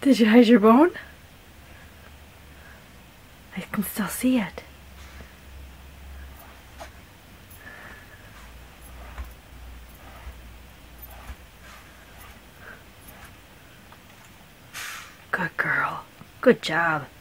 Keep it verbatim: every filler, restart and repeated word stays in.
Did you hide your bone? I can still see it. Good girl. Good job.